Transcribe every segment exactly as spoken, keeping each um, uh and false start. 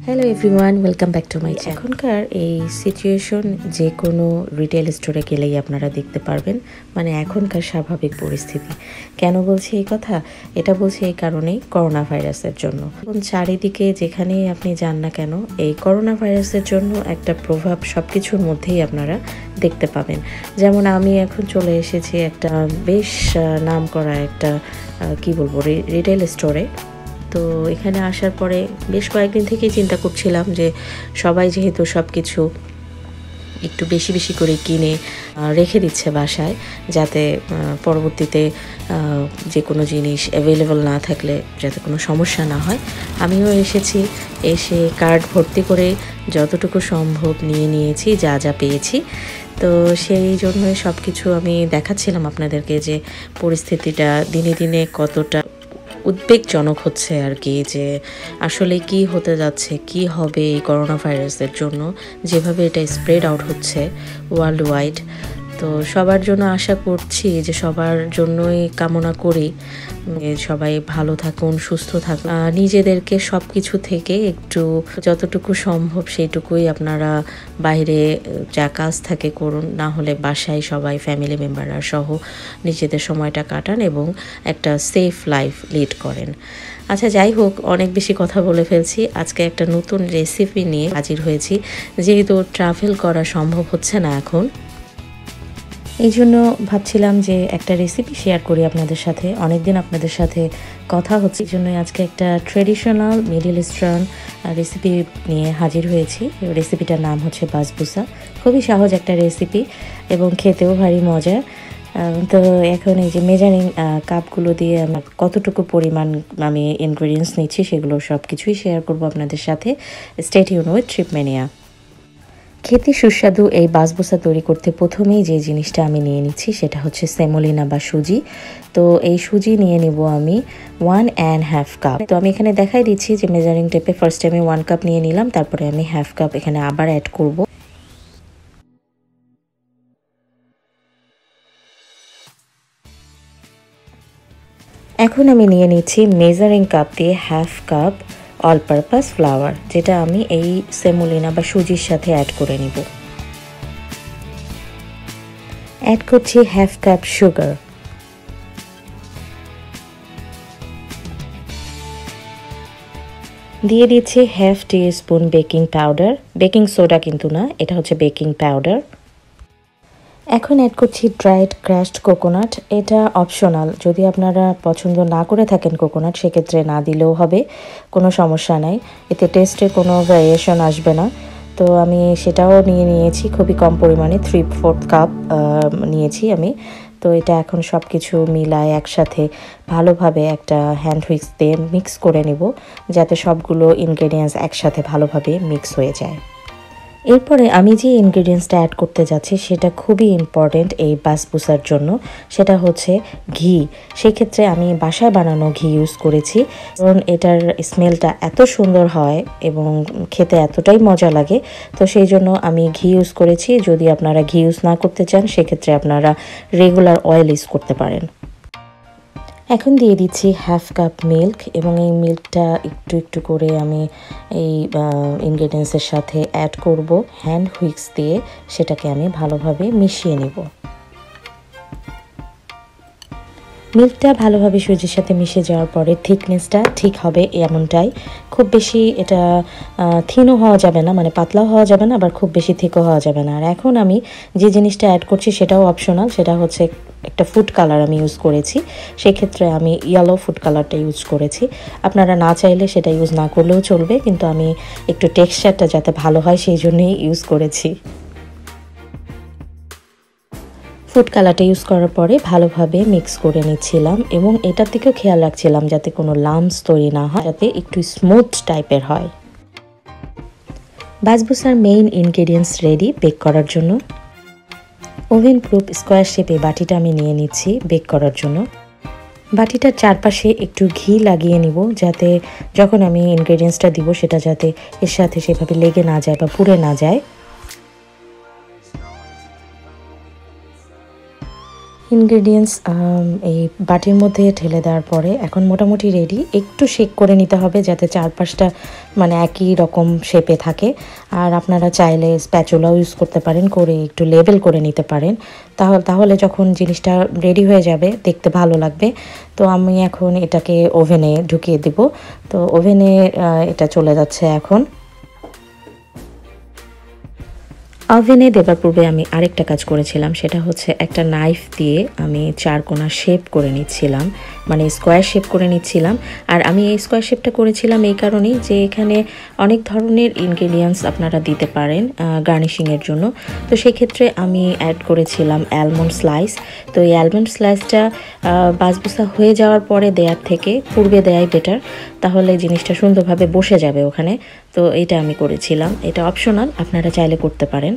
Hello everyone, welcome back to my channel. এখনকার এই situation যে কোনো রিটেল স্টোরে গেলেই আপনারা দেখতে পারবেন, মানে এখনকার স্বাভাবিক পরিস্থিতি। কেন বলছি এই কথা? এটা বলছি এই কারণেই, করোনা ভাইরাসের জন্য। এখন চারিদিকে যেখানেই আপনি যান না কেন, এই করোনা ভাইরাসের জন্য একটা প্রভাব সব কিছুর মধ্যেই আপনারা দেখতে পাবেন। যেমন আমি এখন চলে এসেছি একটা বেশ নাম করা একটা কি বলবো রিটেল স্টোরে। তো এখানে আসার পরে বেশ কয়েকদিন থেকেই চিন্তা করছিলাম যে সবাই যেহেতু সব কিছু একটু বেশি বেশি করে কিনে রেখে দিচ্ছে বাসায়, যাতে পরবর্তীতে যে কোনো জিনিস অ্যাভেলেবল না থাকলে যাতে কোনো সমস্যা না হয়। আমিও এসেছি, এসে কার্ড ভর্তি করে যতটুকু সম্ভব নিয়ে নিয়েছি, যা যা পেয়েছি। তো সেই জন্যই সব কিছু আমি দেখাচ্ছিলাম আপনাদেরকে যে পরিস্থিতিটা দিনে দিনে কতটা উদ্বেগজনক হচ্ছে আর কি, যে আসলে কি হতে যাচ্ছে, কি হবে এই করোনা ভাইরাসের জন্য, যেভাবে এটা স্প্রেড আউট হচ্ছে ওয়ার্ল্ড ওয়াইড। তো সবার জন্য আশা করছি, যে সবার জন্যই কামনা করি সবাই ভালো থাকুন, সুস্থ থাকুন। নিজেদেরকে সব কিছু থেকে একটু যতটুকু সম্ভব সেইটুকুই আপনারা বাইরে যা কাজ থাকে করুন, না হলে বাসায় সবাই ফ্যামিলি মেম্বাররা সহ নিজেদের সময়টা কাটান এবং একটা সেফ লাইফ লিড করেন। আচ্ছা, যাই হোক, অনেক বেশি কথা বলে ফেলছি। আজকে একটা নতুন রেসিপি নিয়ে হাজির হয়েছি, যেহেতু ট্রাভেল করা সম্ভব হচ্ছে না এখন, এই জন্য ভাবছিলাম যে একটা রেসিপি শেয়ার করি আপনাদের সাথে। অনেকদিন আপনাদের সাথে কথা হচ্ছে, এই জন্যই আজকে একটা ট্রেডিশনাল মিডল ইস্টার্ন রেসিপি নিয়ে হাজির হয়েছি। রেসিপিটার নাম হচ্ছে বাসবুসা। খুবই সহজ একটা রেসিপি এবং খেতেও ভারী মজার। তো এখন এই যে মেজারিং কাপগুলো দিয়ে আমার কতটুকু পরিমাণ আমি ইনগ্রেডিয়েন্টস নিচ্ছি সেগুলো সব কিছুই শেয়ার করবো আপনাদের সাথে। Stay tune with Tripmania. খেতে সুস্বাদু এই বাসবুসা তৈরি করতে প্রথমেই যে জিনিসটা আমি নিয়ে নিচ্ছি সেটা হচ্ছে সেমোলিনা বা সুজি। তো এই সুজি নিয়ে নিব আমি ওয়ান অ্যান্ড হাফ কাপ। তো আমি এখানে দেখাই দিচ্ছি যে মেজারিং টেপে ফার্স্ট আমি ওয়ান কাপ নিয়ে নিলাম, তারপরে আমি হাফ কাপ এখানে আবার অ্যাড করব। এখন আমি নিয়ে নিচ্ছি মেজারিং কাপ দিয়ে half cup all purpose flour, যেটা আমি এই সেমোলিনা বা সুজির সাথে অ্যাড করে নিব। অ্যাড করছি হাফ কাপ সুগার। দিয়ে দিচ্ছি half teaspoon baking powder. Baking soda কিন্তু না, এটা হচ্ছে বেকিং পাউডার। এখন অ্যাড করছি ড্রাইড ক্রাশড কোকোনাট। এটা অপশনাল, যদি আপনারা পছন্দ না করে থাকেন কোকোনাট, সেক্ষেত্রে না দিলেও হবে, কোনো সমস্যা নাই। এতে টেস্টে কোনো ভ্যারিয়েশন আসবে না। তো আমি সেটাও নিয়ে নিয়েছি খুবই কম পরিমাণে, থ্রি ফোর্থ কাপ নিয়েছি আমি। তো এটা এখন সব কিছু মিলায় একসাথে ভালোভাবে একটা হ্যান্ড হুইস্ক দিয়ে মিক্স করে নিব, যাতে সবগুলো ইনগ্রেডিয়েন্টস একসাথে ভালোভাবে মিক্স হয়ে যায়। এরপরে আমি যে ইনগ্রেডিয়েন্টসটা অ্যাড করতে যাচ্ছি সেটা খুবই ইম্পর্টেন্ট এই বাসবুসার জন্য, সেটা হচ্ছে ঘি। সেক্ষেত্রে আমি বাসায় বানানো ঘি ইউজ করেছি, কারণ এটার স্মেলটা এত সুন্দর হয় এবং খেতে এতটাই মজা লাগে। তো সেই জন্য আমি ঘি ইউজ করেছি। যদি আপনারা ঘি ইউজ না করতে চান, সেক্ষেত্রে আপনারা রেগুলার অয়েল ইউজ করতে পারেন। এখন দিয়ে দিচ্ছি হাফ কাপ মিল্ক, এবং এই মিল্কটা একটু একটু করে আমি এই ইনগ্রেডিয়েন্টসের সাথে অ্যাড করব হ্যান্ড হুইক্স দিয়ে। সেটাকে আমি ভালোভাবে মিশিয়ে নেব। মিল্কটা ভালোভাবে সুজির সাথে মিশে যাওয়ার পরে থিকনেসটা ঠিক হবে এমনটাই, খুব বেশি এটা থিনও হওয়া যাবে না, মানে পাতলাও হওয়া যাবে না, আবার খুব বেশি থিকও হওয়া যাবে না। আর এখন আমি যে জিনিসটা অ্যাড করছি সেটাও অপশনাল, সেটা হচ্ছে একটা ফুড কালার আমি ইউজ করেছি। সেক্ষেত্রে আমি ইয়েলো ফুড কালারটা ইউজ করেছি। আপনারা না চাইলে সেটা ইউজ না করলেও চলবে, কিন্তু আমি একটু টেক্সচারটা যাতে ভালো হয় সেই জন্যই ইউজ করেছি। ফুড কালারটা ইউজ করার পরে ভালোভাবে মিক্স করে নিচ্ছিলাম, এবং এটার দিকেও খেয়াল রাখছিলাম যাতে কোনো লাম্পস তৈরি না হয়, যাতে একটু স্মুথ টাইপের হয়। বাসবুসার মেইন ইনগ্রেডিয়েন্টস রেডি বেক করার জন্য। ওভেন প্রুফ স্কোয়ার শেপে বাটিটা আমি নিয়ে নিচ্ছি বেক করার জন্য। বাটিটার চারপাশে একটু ঘি লাগিয়ে নিব, যাতে যখন আমি ইনগ্রেডিয়েন্টসটা দিব সেটা যাতে এর সাথে সেভাবে লেগে না যায় বা পুড়ে না যায়। ইনগ্রেডিয়েন্টস এই বাটির মধ্যে ঢেলে দেওয়ার পরে এখন মোটামুটি রেডি। একটু শেক করে নিতে হবে যাতে চারপাশটা মানে একই রকম শেপে থাকে। আর আপনারা চাইলে স্প্যাচুলাও ইউজ করতে পারেন, করে একটু লেবেল করে নিতে পারেন। তাহলে তাহলে যখন জিনিসটা রেডি হয়ে যাবে দেখতে ভালো লাগবে। তো আমি এখন এটাকে ওভেনে ঢুকিয়ে দিব। তো ওভেনে এটা চলে যাচ্ছে এখন। ওভেনে দেবার পূর্বে আমি আরেকটা কাজ করেছিলাম, সেটা হচ্ছে একটা নাইফ দিয়ে আমি চারকোনা শেপ করে নিচ্ছিলাম, মানে স্কোয়ার শেপ করে নিচ্ছিলাম। আর আমি এই স্কোয়ার শেপটা করেছিলাম এই কারণেই যে এখানে অনেক ধরনের ইনগ্রেডিয়েন্টস আপনারা দিতে পারেন গার্নিশিংয়ের জন্য। তো সেক্ষেত্রে আমি অ্যাড করেছিলাম অ্যালমন্ড স্লাইস। তো এই অ্যালমন্ড স্লাইসটা বাসবুসা হয়ে যাওয়ার পরে দেওয়ার থেকে পূর্বে দেয়াই বেটার, তাহলে জিনিসটা সুন্দরভাবে বসে যাবে ওখানে। তো এটা আমি করেছিলাম, এটা অপশনাল, আপনারা চাইলে করতে পারেন।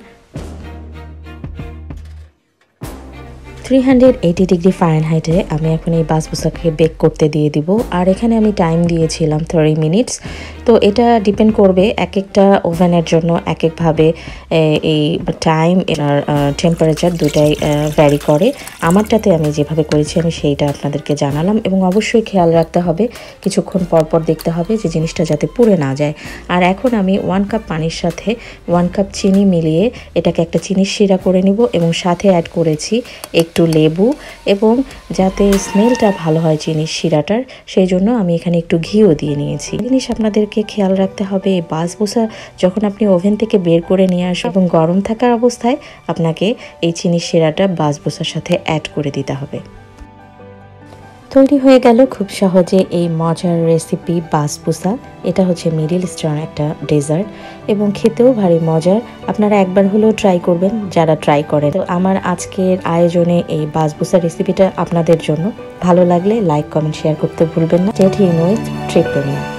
থ্রি হান্ড্রেড এইটি ডিগ্রি ফারেনহাইটে আমি এখন এই বাসবুসাকে বেক করতে দিয়ে দিব। আর এখানে আমি টাইম দিয়েছিলাম থার্টি মিনিটস। তো এটা ডিপেন্ড করবে এক একটা ওভেনের জন্য এক একভাবে এই টাইম আর টেম্পারেচার দুটাই ভ্যারি করে। আমারটাতে আমি যেভাবে করেছি আমি সেইটা আপনাদেরকে জানালাম। এবং অবশ্যই খেয়াল রাখতে হবে, কিছুক্ষণ পরপর দেখতে হবে যে জিনিসটা যাতে পুড়ে না যায়। আর এখন আমি ওয়ান কাপ পানির সাথে ওয়ান কাপ চিনি মিলিয়ে এটাকে একটা চিনির শিরা করে নিব, এবং সাথে অ্যাড করেছি একটু লেবু, এবং যাতে স্মেলটা ভালো হয় চিনির শিরাটার সেই জন্য আমি এখানে একটু ঘিও দিয়ে নিয়েছি। জিনিস আপনাদেরকে খেয়াল রাখতে হবে, বাসবুসা যখন আপনি ওভেন থেকে বের করে নিয়ে আসবেন এবং গরম থাকার অবস্থায় আপনাকে এই চিনির শিরাটা বাসবুসার সাথে অ্যাড করে দিতে হবে। তৈরি হয়ে গেল খুব সহজে এই মজার রেসিপি বাসবুসা। এটা হচ্ছে মিডল ইস্টার্ন একটা ডেজার্ট এবং খেতেও ভারী মজার। আপনারা একবার হলেও ট্রাই করবেন যারা ট্রাই করেন। তো আমার আজকের আয়োজনে এই বাসবুসা রেসিপিটা আপনাদের জন্য ভালো লাগলে লাইক কমেন্ট শেয়ার করতে ভুলবেন না। জেট হিউইথ ট্রিপল।